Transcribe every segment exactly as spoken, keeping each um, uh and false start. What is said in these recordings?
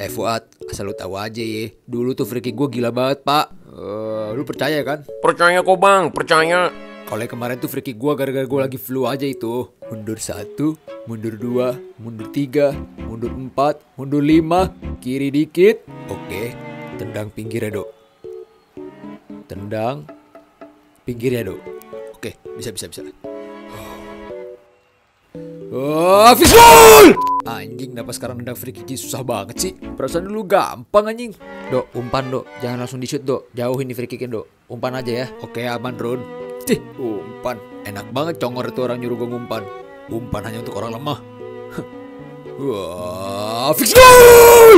Eh Fuad, asal lu tahu aja ya. Dulu tuh free kick gue gila banget pak. Uh, lu percaya kan? Percaya kok bang, percaya. Kalau kemarin tuh free kick gue gara-gara gue lagi flu aja itu. Mundur satu, mundur dua, mundur tiga, mundur empat, mundur lima, kiri dikit. Oke, tendang pinggirnya dok. Tendang pinggirnya dok. Oke, bisa bisa bisa. Oh, fish goal! Anjing, kenapa sekarang nendang free kick susah banget sih? Perasaan dulu gampang anjing. Dok, umpan dok, jangan langsung di shoot dok. Jauhin di free kicknya dok. Umpan aja ya. Oke, aman Ron. Cih, umpan. Enak banget congor itu orang nyuruh gue ngumpan. Umpan hanya untuk orang lemah. Wah, fish goal!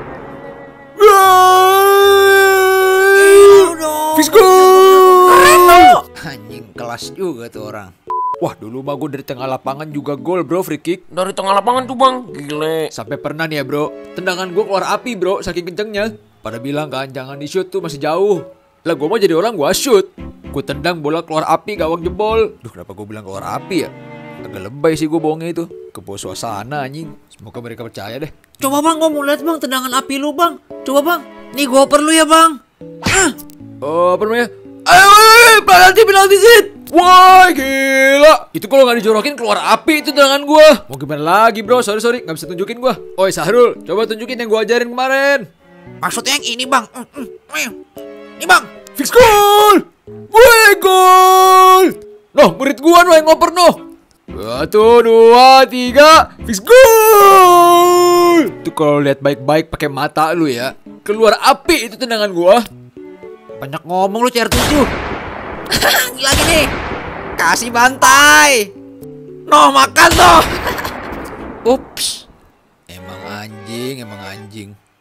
Fish goal! Anjing, kelas juga tuh orang. Wah, dulu mah gue dari tengah lapangan juga gol bro, free kick. Dari tengah lapangan tuh bang, gile. Sampai pernah nih ya bro, tendangan gue keluar api bro, saking kencengnya. Pada bilang kan, jangan di shoot tuh masih jauh. Lah gue mau jadi orang gue shoot. Gue tendang bola keluar api, gawang jebol. Duh, kenapa gue bilang keluar api ya? Agak lebay sih gue bohongnya itu. Kebawa suasana anjing. Semoga mereka percaya deh. Coba bang, gue mau lihat bang tendangan api lu bang. Coba bang, nih gue perlu ya bang. Ah. Oh, apa namanya? Ayo, ayo, penalti, penalti sit. Wah, gila. Itu kalau nggak dijorokin keluar api itu tendangan gue. Mau gimana lagi bro? Sorry, sorry, nggak bisa tunjukin gue. Oi Sahrul, coba tunjukin yang gue ajarin kemarin. Maksudnya yang ini bang. Ini bang. Fix goal. Wih, gol. Noh, murid gue noh yang ngoper noh. Satu, dua, tiga, fix goal. Itu kalau lihat baik-baik pakai mata lu ya. Keluar api itu tendangan gue. Banyak ngomong lu C R tujuh. Lagi nih. Kasih bantai. Noh, makan noh. Ups. Emang anjing, emang anjing.